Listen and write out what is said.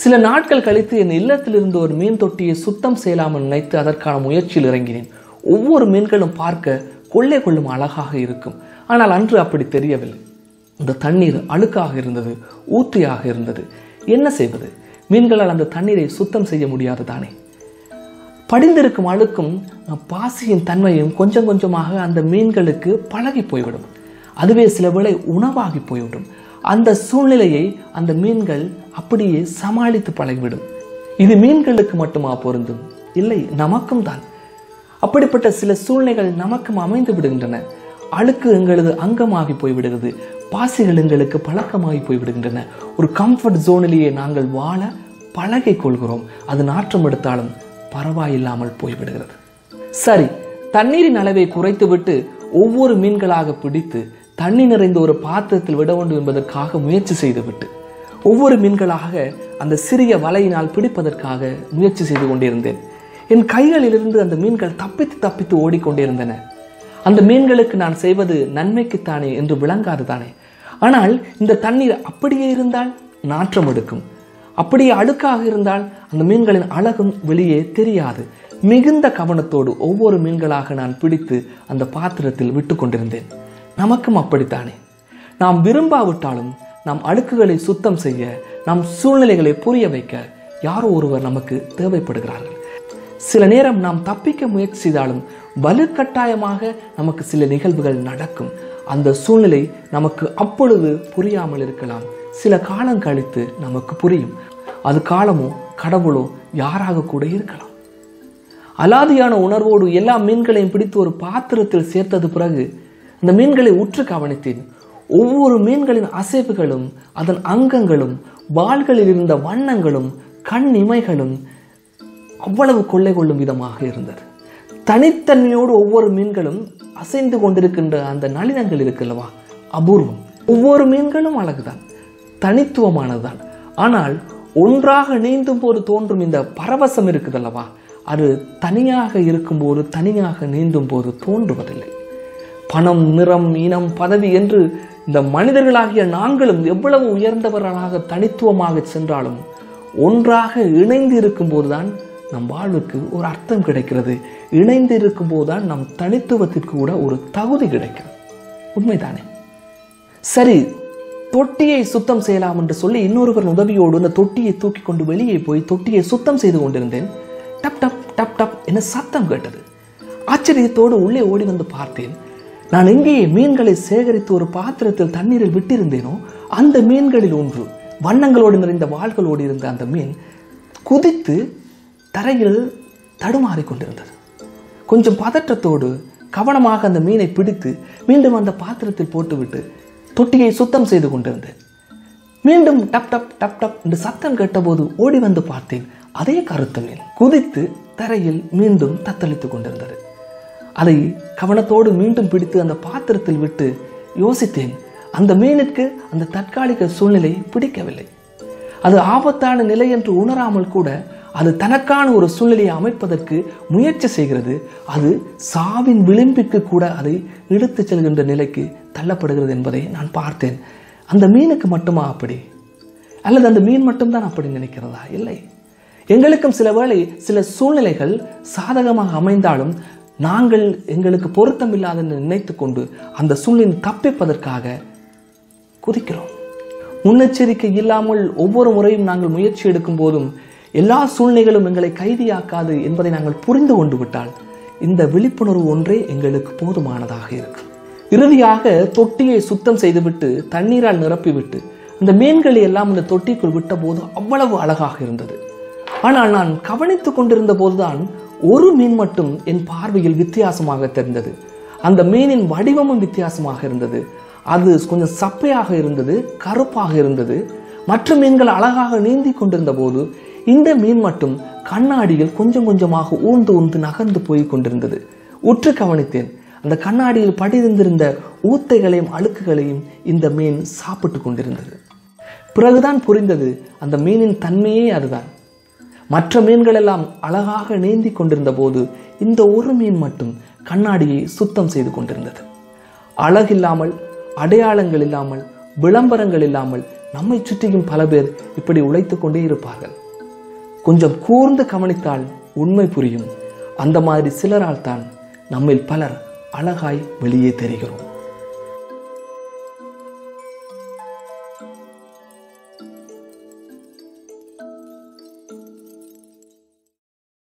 சில நாட்கள் கழித்து என் இல்லத்தில் இருந்து ஒரு மீன் தொட்டியை சுத்தம் செய்யலாமல் நினைத்து அதற்கான முயற்சியில் இறங்கினேன். ஒவ்வொரு மீன்களும் பார்க்க கொள்ளை கொள்ளும் அழகாக இருக்கும். ஆனால் அன்று அப்படி தெரியவில்லை. அந்த தண்ணீர் அழுக்காக இருந்தது, ஊற்றியாக இருந்தது. என்ன செய்வது? மீன்களால் அந்த தண்ணீரை சுத்தம் செய்ய முடியாது தானே. படிந்திருக்கும் அழுக்கும் பாசியின் தன்மையும் கொஞ்சம் கொஞ்சமாக அந்த மீன்களுக்கு பழகி போய்விடும். அதுவே சில வேளை உணவாகி போய்விடும். அந்த சூழ்நிலையை அந்த மீன்கள் அப்படியே சமாளித்து பழகிவிடும். இது மீன்களுக்கு மட்டுமா பொருந்தும்? இல்லை, நமக்கும் தான். அப்படிப்பட்ட சில சூழ்நிலைகள் நமக்கும் அமைந்து விடுகின்றன. அழுக்கு எங்களது அங்கமாகி போய்விடுகிறது. பாசிகள் எங்களுக்கு பழக்கமாகி போய்விடுகின்றன. ஒரு கம்ஃபர்ட் ஜோனிலேயே நாங்கள் வாழ பழகிக் கொள்கிறோம். அது நாற்றம் எடுத்தாலும் பரவாயில்லாமல் போய்விடுகிறது. சரி, தண்ணீரின் அளவை குறைத்துவிட்டு ஒவ்வொரு மீன்களாக பிடித்து தண்ணி நிறைந்த ஒரு பாத்திரத்தில் விட வேண்டும் என்பதற்காக முயற்சி செய்துவிட்டு ஒவ்வொரு மீன்களாக அந்த சிறிய வலையினால் பிடிப்பதற்காக முயற்சி செய்து கொண்டிருந்தேன். என் கைகளிலிருந்து அந்த மீன்கள் தப்பித்து தப்பித்து ஓடிக்கொண்டிருந்தன. அந்த மீன்களுக்கு நான் செய்வது நன்மைக்குத்தானே என்று விளங்காது தானே. ஆனால் இந்த தண்ணீர் அப்படியே இருந்தால் நாற்றம் எடுக்கும். அப்படியே அழுக்காக இருந்தால் அந்த மீன்களின் அழகும் வெளியே தெரியாது. மிகுந்த கவனத்தோடு ஒவ்வொரு மீன்களாக நான் பிடித்து அந்த பாத்திரத்தில் விட்டு கொண்டிருந்தேன். நமக்கும் அப்படித்தானே. நாம் விரும்பாவிட்டாலும் நாம் அழுக்குகளை சுத்தம் செய்ய, நம் சூழ்நிலைகளை புரிய வைக்க யாரோ ஒருவர் நமக்கு தேவைப்படுகிறார்கள். சில நேரம் நாம் தப்பிக்க முயற்சி செய்தாலும் வலுக்கட்டாயமாக நமக்கு சில நிகழ்வுகள் நடக்கும். அந்த சூழ்நிலை நமக்கு அப்பொழுது புரியாமல் இருக்கலாம். சில காலம் கழித்து நமக்கு புரியும். அது காலமோ கடவுளோ யாராக கூட இருக்கலாம். அலாதியான உணர்வோடு எல்லா மீன்களையும் பிடித்து ஒரு பாத்திரத்தில் சேர்த்தது பிறகு அந்த மீன்களை உற்று கவனித்தேன். ஒவ்வொரு மீன்களின் அசைவுகளும், அதன் அங்கங்களும், வாள்களில் இருந்த வண்ணங்களும், கண் இமைகளும் அவ்வளவு கொள்ளை கொள்ளும் விதமாக இருந்தது. தனித்தன்மையோடு ஒவ்வொரு மீன்களும் அசைந்து கொண்டிருக்கின்ற அந்த நளினங்கள் இருக்குல்லவா, அபூர்வம். ஒவ்வொரு மீன்களும் அழகுதான், தனித்துவமானதுதான். ஆனால் ஒன்றாக நீந்தும் போது தோன்றும் இந்த பரவசம் இருக்குதல்லவா, அது தனியாக இருக்கும்போது, தனியாக நீந்தும் போது தோன்றுவதில்லை. பணம், நிறம், இனம், பதவி என்று இந்த மனிதர்களாகிய நாங்களும் எவ்வளவு உயர்ந்தவர்களாக தனித்துவமாக சென்றாலும் ஒன்றாக இணைந்து இருக்கும் போதுதான் நம் வாழ்வுக்கு ஒரு அர்த்தம் கிடைக்கிறது. இணைந்து இருக்கும் போதுதான் நம் தனித்துவத்திற்கு கூட ஒரு தகுதி கிடைக்கிறது. உண்மைதானே? சரி, தொட்டியை சுத்தம் செய்யலாம் என்று சொல்லி இன்னொருவர் உதவியோடு அந்த தொட்டியை தூக்கி கொண்டு வெளியே போய் தொட்டியை சுத்தம் செய்து கொண்டிருந்தேன். டப் டப் டப் டப் என சத்தம் கேட்டது. ஆச்சரியத்தோடு உள்ளே ஓடி வந்து பார்த்தேன். நான் எங்கேயே மீன்களை சேகரித்து ஒரு பாத்திரத்தில் தண்ணீரில் விட்டிருந்தேனோ அந்த மீன்களில் ஒன்று, வண்ணங்களோடு நிறைந்த வாள்களோடு இருந்த அந்த மீன் குதித்து தரையில் தடுமாறி கொண்டிருந்தது. கொஞ்சம் பதற்றத்தோடு கவனமாக அந்த மீனை பிடித்து மீண்டும் அந்த பாத்திரத்தில் போட்டுவிட்டு தொட்டியை சுத்தம் செய்து கொண்டிருந்தேன். மீண்டும் டப் டப் டப் டப் என்று சத்தம் கேட்டபோது ஓடி வந்து பார்த்தேன். அதே கருத்த மீன் குதித்து தரையில் மீண்டும் தத்தளித்துக் கொண்டிருந்தது. அதை கவனத்தோடு மீண்டும் பிடித்து அந்த பாத்திரத்தில் விட்டு யோசித்தேன். அந்த மீனுக்கு அந்த தற்காலிக சூழ்நிலை பிடிக்கவில்லை. அது ஆபத்தான நிலை என்று உணராமல் கூட அது தனக்கான ஒரு சூழ்நிலையை அமைப்பதற்கு முயற்சி செய்கிறது. அது சாவின் விளிம்பிற்கு கூட அதை இழுத்து செல்கின்ற நிலைக்கு தள்ளப்படுகிறது என்பதை நான் பார்த்தேன். அந்த மீனுக்கு மட்டுமா அப்படி? அல்லது அந்த மீன் மட்டும்தான் அப்படி நினைக்கிறதா? இல்லை. எங்களுக்கும் சில வேளை சில சூழ்நிலைகள் சாதகமாக அமைந்தாலும் நாங்கள் எங்களுக்கு பொருத்தமில்லாத நினைத்து கொண்டு அந்த சூழ்நிலை தப்பிப்பதற்காக குதிக்கிறோம். முன்னெச்சரிக்கை இல்லாமல் ஒவ்வொரு முறையும் நாங்கள் முயற்சி எடுக்கும் போதும் எல்லா சூழ்நிலைகளும் எங்களை கைதியாக்காது என்பதை நாங்கள் புரிந்து கொண்டு விட்டால் இந்த விழிப்புணர்வு ஒன்றே எங்களுக்கு போதுமானதாக இருக்கும். இறுதியாக தொட்டியை சுத்தம் செய்துவிட்டு தண்ணீரால் நிரப்பிவிட்டு இந்த மீன்களை எல்லாம் இந்த தொட்டிக்குள் விட்ட போது அவ்வளவு அழகாக இருந்தது. ஆனால் நான் கவனித்துக் கொண்டிருந்த போதுதான் ஒரு மீன் மட்டும் என் பார்வையில் வித்தியாசமாக தெரிந்தது. அந்த மீனின் வடிவமும் வித்தியாசமாக இருந்தது. அது கொஞ்சம் சப்பையாக இருந்தது, கருப்பாக இருந்தது. மற்ற மீன்கள் அழகாக நீந்தி கொண்டிருந்த போது இந்த மீன் மட்டும் கண்ணாடியில் கொஞ்சம் கொஞ்சமாக ஊர்ந்து ஊர்ந்து நகர்ந்து போய் கொண்டிருந்தது. உற்று கவனித்தேன். அந்த கண்ணாடியில் படிந்திருந்த ஊத்தைகளையும் அழுக்குகளையும் இந்த மீன் சாப்பிட்டு கொண்டிருந்தது. பிறகுதான் புரிந்தது அந்த மீனின் தன்மையே அதுதான். மற்ற மீன்கள் எல்லாம் அழகாக நீந்தி கொண்டிருந்த போது இந்த ஒரு மீன் மட்டும் கண்ணாடியை சுத்தம் செய்து கொண்டிருந்தது. அழகில்லாமல், அடையாளங்கள் இல்லாமல், விளம்பரங்கள் இல்லாமல், நம்மை சுற்றியும் பல பேர் இப்படி உழைத்துக் கொண்டே இருப்பார்கள். கொஞ்சம் கூர்ந்து கவனித்தால் உண்மை புரியும். அந்த மாதிரி சிலரால் தான் நம்மில் பலர் அழகாய் வெளியே தெரிகிறோம்.